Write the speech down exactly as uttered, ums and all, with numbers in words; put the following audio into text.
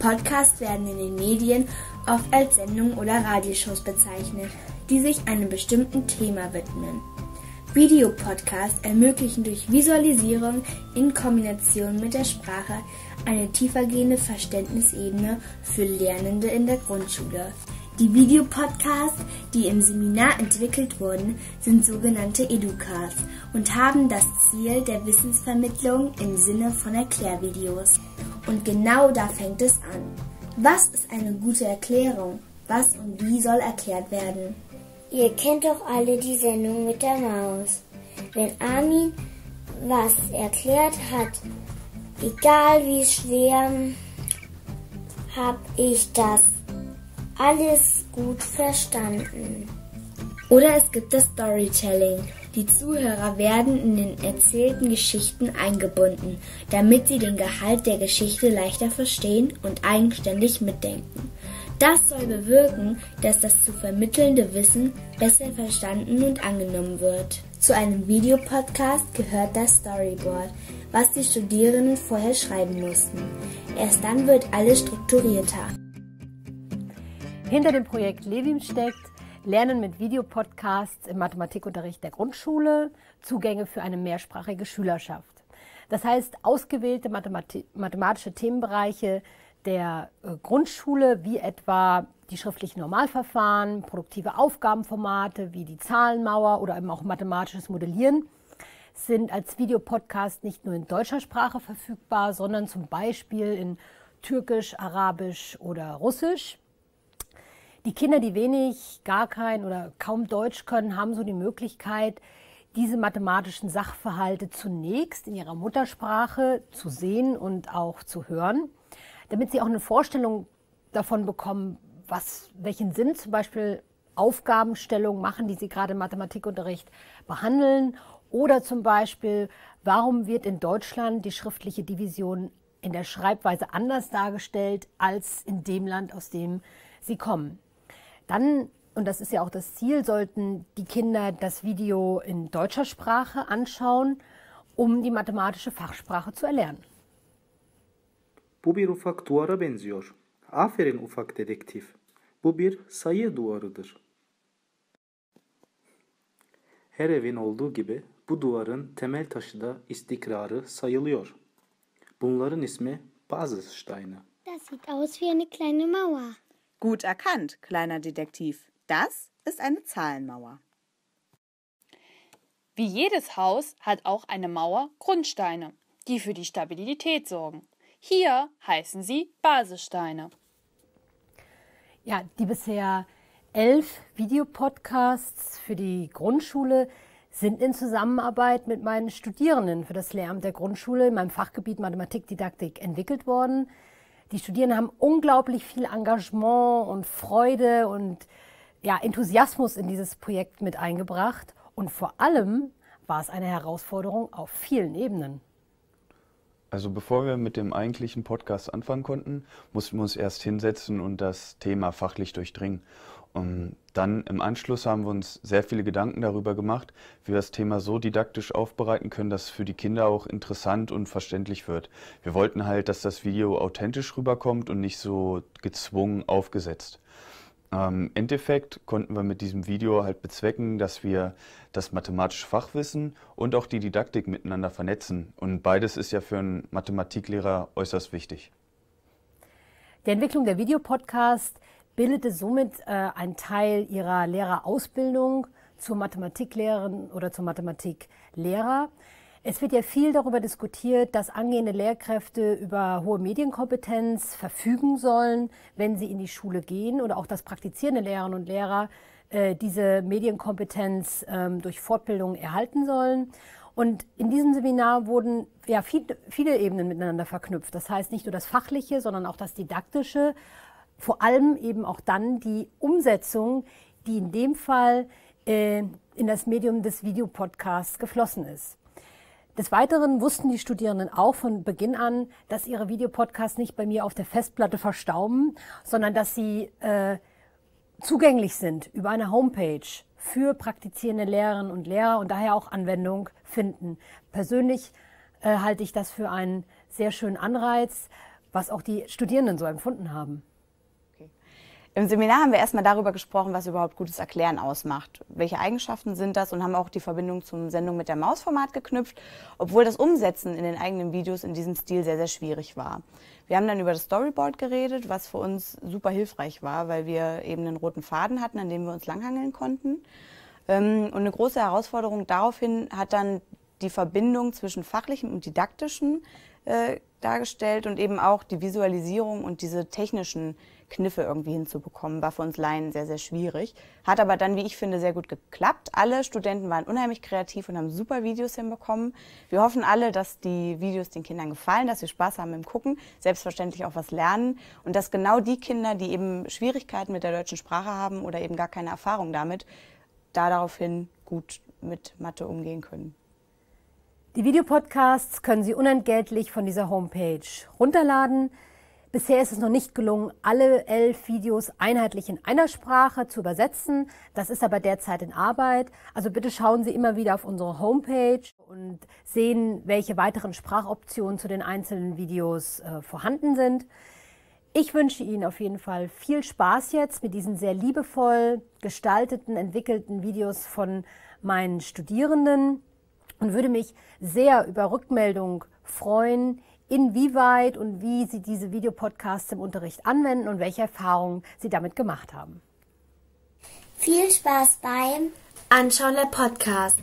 Podcasts werden in den Medien oft als Sendungen oder Radioshows bezeichnet, die sich einem bestimmten Thema widmen. Videopodcasts ermöglichen durch Visualisierung in Kombination mit der Sprache eine tiefergehende Verständnisebene für Lernende in der Grundschule. Die Videopodcasts, die im Seminar entwickelt wurden, sind sogenannte Educasts und haben das Ziel der Wissensvermittlung im Sinne von Erklärvideos. Und genau da fängt es an. Was ist eine gute Erklärung? Was und wie soll erklärt werden? Ihr kennt doch alle die Sendung mit der Maus. Wenn Armin was erklärt hat, egal wie schwer, hab ich das alles gut verstanden. Oder es gibt das Storytelling. Die Zuhörer werden in den erzählten Geschichten eingebunden, damit sie den Gehalt der Geschichte leichter verstehen und eigenständig mitdenken. Das soll bewirken, dass das zu vermittelnde Wissen besser verstanden und angenommen wird. Zu einem Videopodcast gehört das Storyboard, was die Studierenden vorher schreiben mussten. Erst dann wird alles strukturierter. Hinter dem Projekt Levim steckt Lernen mit Videopodcasts im Mathematikunterricht der Grundschule, Zugänge für eine mehrsprachige Schülerschaft. Das heißt, ausgewählte Mathemati- mathematische Themenbereiche der äh, Grundschule, wie etwa die schriftlichen Normalverfahren, produktive Aufgabenformate wie die Zahlenmauer oder eben auch mathematisches Modellieren, sind als Videopodcast nicht nur in deutscher Sprache verfügbar, sondern zum Beispiel in Türkisch, Arabisch oder Russisch. Die Kinder, die wenig, gar kein oder kaum Deutsch können, haben so die Möglichkeit, diese mathematischen Sachverhalte zunächst in ihrer Muttersprache zu sehen und auch zu hören, damit sie auch eine Vorstellung davon bekommen, was, welchen Sinn zum Beispiel Aufgabenstellungen machen, die sie gerade im Mathematikunterricht behandeln, oder zum Beispiel, warum wird in Deutschland die schriftliche Division in der Schreibweise anders dargestellt als in dem Land, aus dem sie kommen. Dann, und das ist ja auch das Ziel, sollten die Kinder das Video in deutscher Sprache anschauen, um die mathematische Fachsprache zu erlernen. Bu bir ufak duvara benziyor. Aferin ufak dedektif. Bu bir sayı duvarıdır. Her evin olduğu gibi bu duvarın temel taşı da istikrarı sayılıyor. Bunların ismi Basissteine. Das sieht aus wie eine kleine Mauer. Gut erkannt, kleiner Detektiv. Das ist eine Zahlenmauer. Wie jedes Haus hat auch eine Mauer Grundsteine, die für die Stabilität sorgen. Hier heißen sie Basissteine. Ja, die bisher elf Videopodcasts für die Grundschule sind in Zusammenarbeit mit meinen Studierenden für das Lehramt der Grundschule in meinem Fachgebiet Mathematik-Didaktik entwickelt worden. Die Studierenden haben unglaublich viel Engagement und Freude und ja, Enthusiasmus in dieses Projekt mit eingebracht. Und vor allem war es eine Herausforderung auf vielen Ebenen. Also bevor wir mit dem eigentlichen Podcast anfangen konnten, mussten wir uns erst hinsetzen und das Thema fachlich durchdringen. Und dann im Anschluss haben wir uns sehr viele Gedanken darüber gemacht, wie wir das Thema so didaktisch aufbereiten können, dass es für die Kinder auch interessant und verständlich wird. Wir wollten halt, dass das Video authentisch rüberkommt und nicht so gezwungen aufgesetzt. Im Endeffekt konnten wir mit diesem Video halt bezwecken, dass wir das mathematische Fachwissen und auch die Didaktik miteinander vernetzen. Und beides ist ja für einen Mathematiklehrer äußerst wichtig. Die Entwicklung der Videopodcast bildete somit äh, einen Teil ihrer Lehrerausbildung zur Mathematiklehrerin oder zum Mathematiklehrer. Es wird ja viel darüber diskutiert, dass angehende Lehrkräfte über hohe Medienkompetenz verfügen sollen, wenn sie in die Schule gehen, oder auch dass praktizierende Lehrerinnen und Lehrer äh, diese Medienkompetenz ähm, durch Fortbildung erhalten sollen. Und in diesem Seminar wurden ja viel, viele Ebenen miteinander verknüpft. Das heißt nicht nur das Fachliche, sondern auch das Didaktische. Vor allem eben auch dann die Umsetzung, die in dem Fall äh, in das Medium des Videopodcasts geflossen ist. Des Weiteren wussten die Studierenden auch von Beginn an, dass ihre Videopodcasts nicht bei mir auf der Festplatte verstauben, sondern dass sie äh, zugänglich sind über eine Homepage für praktizierende Lehrerinnen und Lehrer und daher auch Anwendung finden. Persönlich äh, halte ich das für einen sehr schönen Anreiz, was auch die Studierenden so empfunden haben. Im Seminar haben wir erstmal darüber gesprochen, was überhaupt gutes Erklären ausmacht. Welche Eigenschaften sind das und haben auch die Verbindung zum Sendung mit der Maus-Format geknüpft, obwohl das Umsetzen in den eigenen Videos in diesem Stil sehr, sehr schwierig war. Wir haben dann über das Storyboard geredet, was für uns super hilfreich war, weil wir eben einen roten Faden hatten, an dem wir uns langhangeln konnten. Und eine große Herausforderung daraufhin hat dann die Verbindung zwischen fachlichem und didaktischem äh, dargestellt und eben auch die Visualisierung und diese technischen Kniffe irgendwie hinzubekommen, war für uns Laien sehr, sehr schwierig. Hat aber dann, wie ich finde, sehr gut geklappt. Alle Studenten waren unheimlich kreativ und haben super Videos hinbekommen. Wir hoffen alle, dass die Videos den Kindern gefallen, dass sie Spaß haben im Gucken, selbstverständlich auch was lernen und dass genau die Kinder, die eben Schwierigkeiten mit der deutschen Sprache haben oder eben gar keine Erfahrung damit, da daraufhin gut mit Mathe umgehen können. Die Videopodcasts können Sie unentgeltlich von dieser Homepage runterladen. Bisher ist es noch nicht gelungen, alle elf Videos einheitlich in einer Sprache zu übersetzen. Das ist aber derzeit in Arbeit. Also bitte schauen Sie immer wieder auf unsere Homepage und sehen, welche weiteren Sprachoptionen zu den einzelnen Videos äh, vorhanden sind. Ich wünsche Ihnen auf jeden Fall viel Spaß jetzt mit diesen sehr liebevoll gestalteten, entwickelten Videos von meinen Studierenden und würde mich sehr über Rückmeldung freuen, inwieweit und wie Sie diese Videopodcasts im Unterricht anwenden und welche Erfahrungen Sie damit gemacht haben. Viel Spaß beim Anschauen der Podcast.